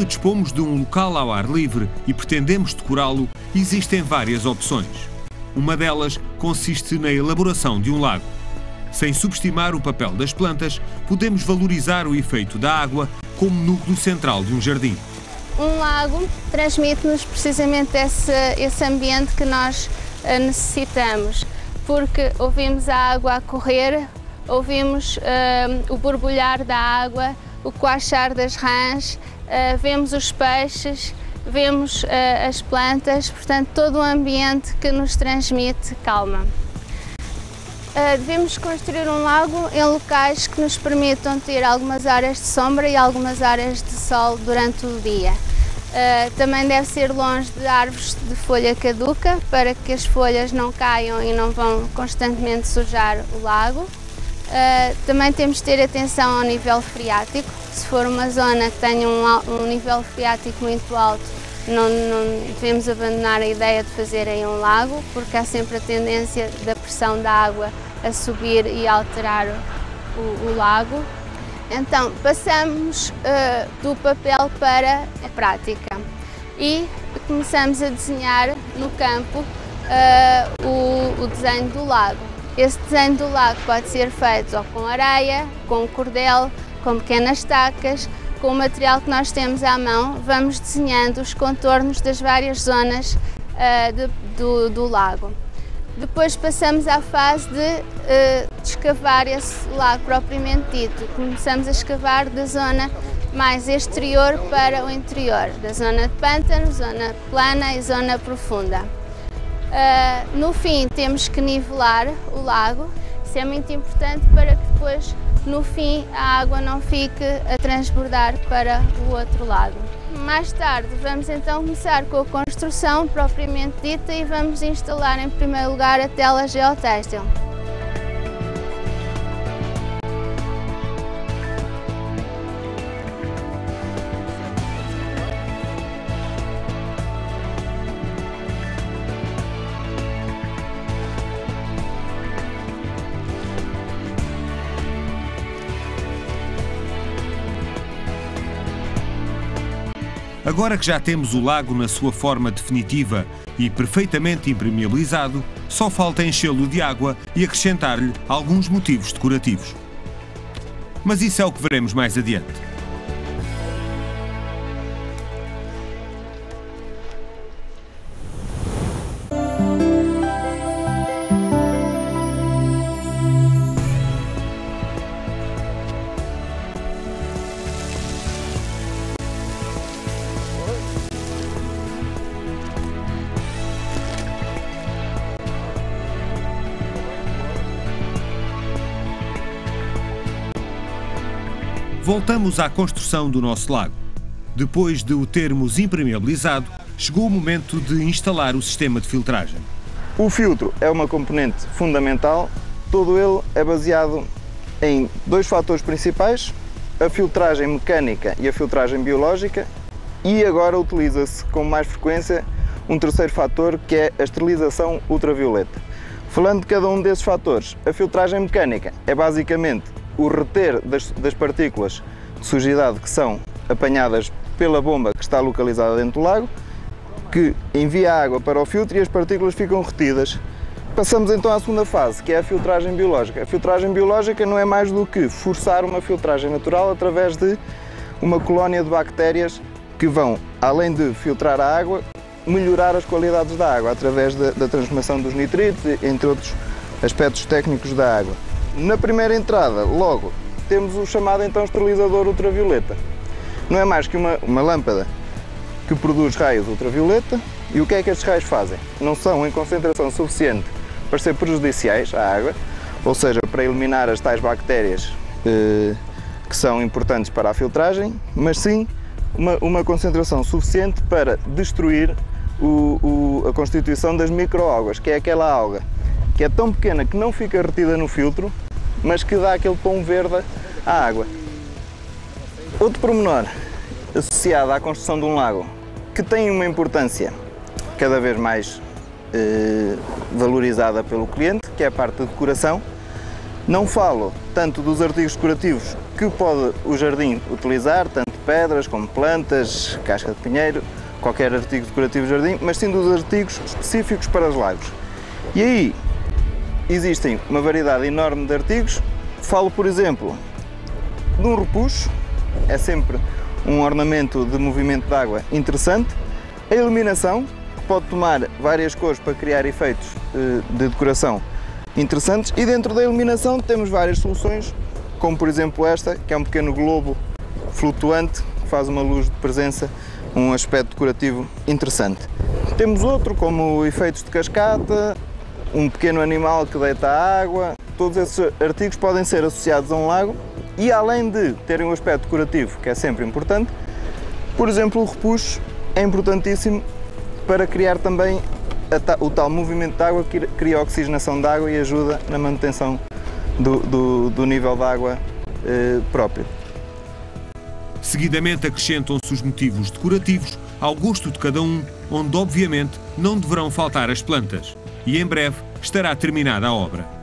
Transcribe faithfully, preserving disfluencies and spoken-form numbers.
dispomos de um local ao ar livre e pretendemos decorá-lo, existem várias opções. Uma delas consiste na elaboração de um lago. Sem subestimar o papel das plantas, podemos valorizar o efeito da água como núcleo central de um jardim. Um lago transmite-nos precisamente esse, esse ambiente que nós uh, necessitamos, porque ouvimos a água a correr, ouvimos uh, o borbulhar da água, o coachar das rãs, uh, vemos os peixes, vemos uh, as plantas, portanto todo o ambiente que nos transmite calma. Uh, devemos construir um lago em locais que nos permitam ter algumas áreas de sombra e algumas áreas de sol durante o dia. Uh, também deve ser longe de árvores de folha caduca para que as folhas não caiam e não vão constantemente sujar o lago. Uh, também temos de ter atenção ao nível freático. Se for uma zona que tenha um, um nível freático muito alto, não, não devemos abandonar a ideia de fazer aí um lago, porque há sempre a tendência da pressão da água a subir e alterar o, o lago. Então, passamos uh, do papel para a prática e começamos a desenhar no campo uh, o, o desenho do lago. Esse desenho do lago pode ser feito ou com areia, com cordel, com pequenas estacas, com o material que nós temos à mão, vamos desenhando os contornos das várias zonas uh, de, do, do lago. Depois passamos à fase de, uh, de escavar esse lago propriamente dito. Começamos a escavar da zona mais exterior para o interior, da zona de pântano, zona plana e zona profunda. Uh, no fim temos que nivelar o lago, isso é muito importante para que depois no fim a água não fique a transbordar para o outro lado. Mais tarde vamos então começar com a construção propriamente dita e vamos instalar em primeiro lugar a tela geotêxtil. Agora que já temos o lago na sua forma definitiva e perfeitamente impermeabilizado, só falta enchê-lo de água e acrescentar-lhe alguns motivos decorativos. Mas isso é o que veremos mais adiante. Voltamos à construção do nosso lago. Depois de o termos impermeabilizado, chegou o momento de instalar o sistema de filtragem. O filtro é uma componente fundamental, todo ele é baseado em dois fatores principais, a filtragem mecânica e a filtragem biológica, e agora utiliza-se com mais frequência um terceiro fator, que é a esterilização ultravioleta. Falando de cada um desses fatores, a filtragem mecânica é basicamente o reter das, das partículas de sujidade que são apanhadas pela bomba que está localizada dentro do lago, que envia a água para o filtro e as partículas ficam retidas. Passamos então à segunda fase, que é a filtragem biológica. A filtragem biológica não é mais do que forçar uma filtragem natural através de uma colónia de bactérias que vão, além de filtrar a água, melhorar as qualidades da água através da, da transformação dos nitritos, entre outros aspectos técnicos da água. Na primeira entrada, logo, temos o chamado então esterilizador ultravioleta. Não é mais que uma, uma lâmpada que produz raios ultravioleta, e o que é que estes raios fazem? Não são em concentração suficiente para ser prejudiciais à água, ou seja, para eliminar as tais bactérias eh, que são importantes para a filtragem, mas sim uma, uma concentração suficiente para destruir o, o, a constituição das microalgas, que é aquela alga que é tão pequena que não fica retida no filtro, mas que dá aquele tom verde à água. Outro pormenor associado à construção de um lago, que tem uma importância cada vez mais eh, valorizada pelo cliente, que é a parte da decoração. Não falo tanto dos artigos decorativos que pode o jardim utilizar, tanto pedras, como plantas, casca de pinheiro, qualquer artigo decorativo de jardim, mas sim dos artigos específicos para os lagos. E aí existem uma variedade enorme de artigos. Falo, por exemplo, de um repuxo, é sempre um ornamento de movimento de água interessante. A iluminação, que pode tomar várias cores para criar efeitos de decoração interessantes. E dentro da iluminação temos várias soluções, como por exemplo esta, que é um pequeno globo flutuante, que faz uma luz de presença, um aspecto decorativo interessante. Temos outro, como efeitos de cascata, um pequeno animal que deita a água. Todos esses artigos podem ser associados a um lago e, além de terem um aspecto decorativo, que é sempre importante, por exemplo, o repuxo é importantíssimo para criar também o tal movimento de água que cria a oxigenação da água e ajuda na manutenção do, do, do nível de água eh, próprio. Seguidamente acrescentam-se os motivos decorativos ao gosto de cada um, onde obviamente não deverão faltar as plantas. E em breve estará terminada a obra.